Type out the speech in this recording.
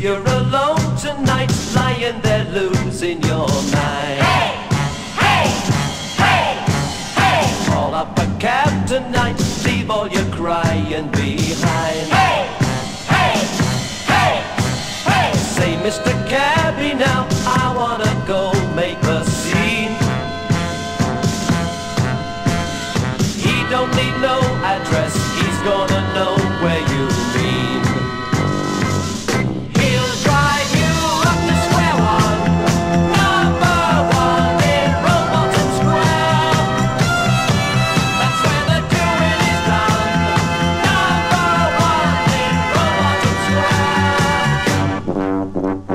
You're alone tonight, lying there losing your mind. Hey, hey, hey, Call up a cab tonight, leave all your crying behind. hey, hey, hey, hey. Say, Mr. Cabby, now I wanna go make a scene. He don't need no address, he's gonna know where you've been. He'll drive you up to square one, number one in Roebuck Square. That's where the doing is done, number one in Roebuck Square.